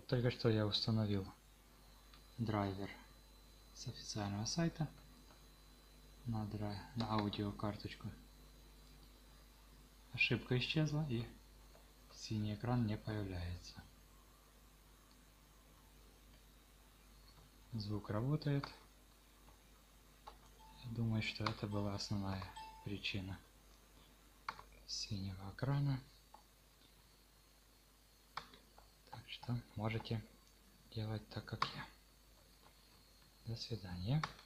Вот только что я установил драйвер с официального сайта на аудиокарточку. Ошибка исчезла и синий экран не появляется. Звук работает. Я думаю, что это была основная причина синего экрана. Так что можете делать так, как я. До свидания.